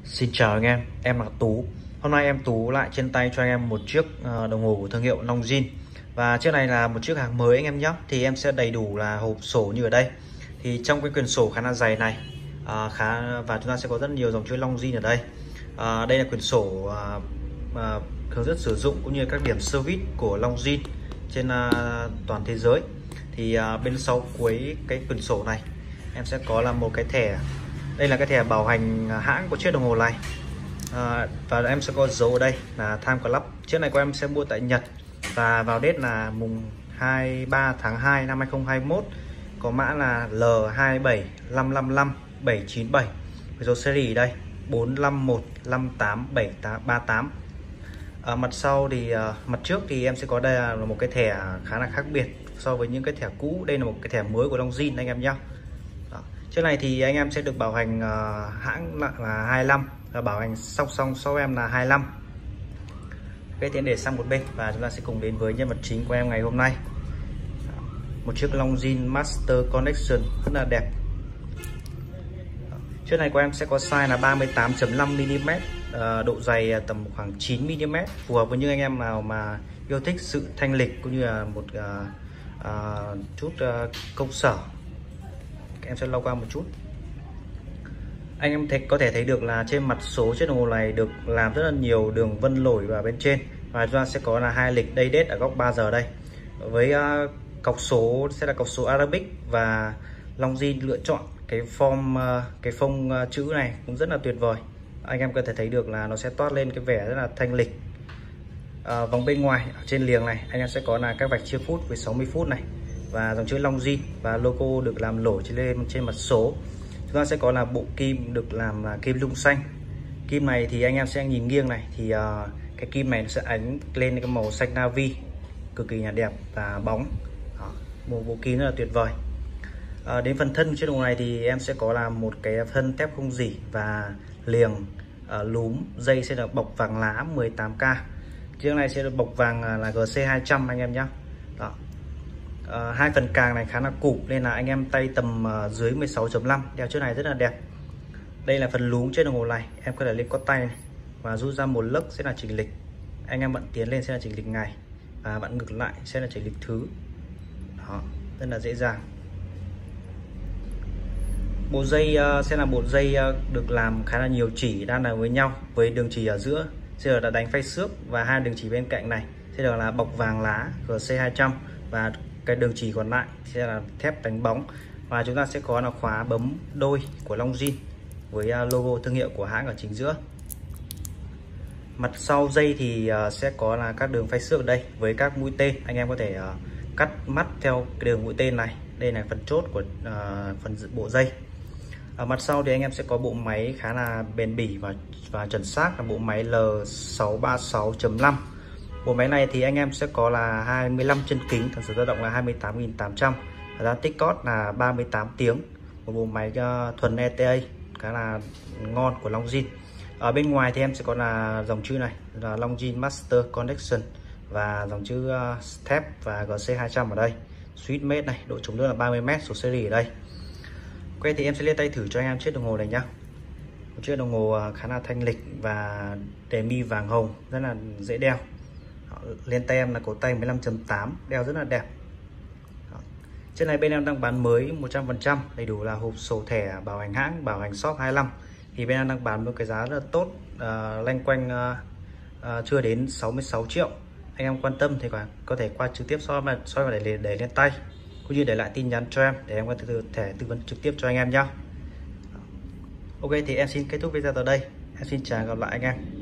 Xin chào anh em là Tú. Hôm nay em Tú lại trên tay cho anh em một chiếc đồng hồ của thương hiệu Longines. Và chiếc này là một chiếc hàng mới anh em nhé. Thì em sẽ đầy đủ là hộp sổ như ở đây. Thì trong cái quyển sổ khá là dày này và chúng ta sẽ có rất nhiều dòng chữ Longines ở đây. Đây là quyển sổ hướng dẫn sử dụng cũng như các điểm service của Longines trên toàn thế giới. Thì bên sau cuối cái quyển sổ này em sẽ có là một cái thẻ. Đây là cái thẻ bảo hành hãng của chiếc đồng hồ này, và em sẽ có dấu ở đây là Time Club. Chiếc này của em sẽ mua tại Nhật và vào date là mùng 23 tháng 2 năm 2021, có mã là L27555-797. Với số series đây 45158738. Mặt sau thì mặt trước thì em sẽ có đây là một cái thẻ khá là khác biệt so với những cái thẻ cũ. Đây là một cái thẻ mới của Longines anh em nhé. Chiếc này thì anh em sẽ được bảo hành hãng là 25 và bảo hành song song sau em là 25. Ok, tiến để sang một bên và chúng ta sẽ cùng đến với nhân vật chính của em ngày hôm nay. Một chiếc Longines Master Collection rất là đẹp. Chiếc này của em sẽ có size là 38.5mm, độ dày tầm khoảng 9mm, phù hợp với những anh em nào mà yêu thích sự thanh lịch cũng như là một chút công sở. Em sẽ lau qua một chút. Anh em có thể thấy được là trên mặt số chiếc đồng hồ này được làm rất là nhiều đường vân nổi vào bên trên, và chúng ta sẽ có là hai lịch day date ở góc 3 giờ đây. Với cọc số sẽ là cọc số Arabic, và Longines lựa chọn cái phông chữ này cũng rất là tuyệt vời. Anh em có thể thấy được là nó sẽ toát lên cái vẻ rất là thanh lịch. Vòng bên ngoài ở trên liềng này anh em sẽ có là các vạch chia phút với 60 phút này, và dòng chữ Longines và logo được làm nổi trên mặt số. Chúng ta sẽ có là bộ kim được làm là kim lung xanh. Kim này thì anh em sẽ nhìn nghiêng này thì cái kim này sẽ ánh lên cái màu xanh navy, cực kỳ là đẹp và bóng. Một bộ kim rất là tuyệt vời. Đến phần thân chiếc đồng hồ này thì em sẽ có là một cái thân thép không rỉ và liềng lúm, dây sẽ được bọc vàng lá 18K. Chiếc này sẽ được bọc vàng là GC200 anh em nhé. Hai phần càng này khá là cụp nên là anh em tay tầm dưới 16.5 đeo chiếc này rất là đẹp. Đây là phần lúm trên đồng hồ này, em có thể lên có tay này và rút ra một lấc sẽ là chỉnh lịch. Anh em bận tiến lên sẽ là chỉnh lịch ngày, và bạn ngược lại sẽ là chỉnh lịch thứ. Đó, rất là dễ dàng. Bộ dây sẽ là bộ dây được làm khá là nhiều chỉ đan lại với nhau, với đường chỉ ở giữa sẽ là đánh phay xước, và hai đường chỉ bên cạnh này sẽ được là bọc vàng lá GC200, và cái đường chỉ còn lại sẽ là thép đánh bóng. Và chúng ta sẽ có là khóa bấm đôi của Longines với logo thương hiệu của hãng ở chính giữa. Mặt sau dây thì sẽ có là các đường phay xước ở đây với các mũi tên. Anh em có thể cắt mắt theo cái đường mũi tên này. Đây là phần chốt của phần bộ dây. Ở mặt sau thì anh em sẽ có bộ máy khá là bền bỉ và chuẩn xác, là bộ máy L636.5. Bộ máy này thì anh em sẽ có là 25 chân kính, tần số dao động là 28.800, thời gian tích cót là 38 tiếng. Một bộ máy thuần ETA khá là ngon của Longines. Ở bên ngoài thì em sẽ có là dòng chữ này là Longines Master Collection và dòng chữ thép và GC200 ở đây. Sweet made này, độ chống nước là 30m, số series ở đây. Ok, thì em sẽ lên tay thử cho anh em chiếc đồng hồ này nhá. Một chiếc đồng hồ khá là thanh lịch và đề mi vàng hồng, rất là dễ đeo. Lên tay em là cổ tay 15.8, đeo rất là đẹp. Chiếc này bên em đang bán mới 100%, đầy đủ là hộp sổ, thẻ bảo hành hãng, bảo hành shop 25. Thì bên em đang bán một cái giá rất là tốt, loanh quanh chưa đến 66 triệu. Anh em quan tâm thì có thể qua trực tiếp shop và để lên tay, cũng như để lại tin nhắn cho em để em có thể tư vấn trực tiếp cho anh em nhé. Ok, thì em xin kết thúc video tại đây. Em xin chào, gặp lại anh em.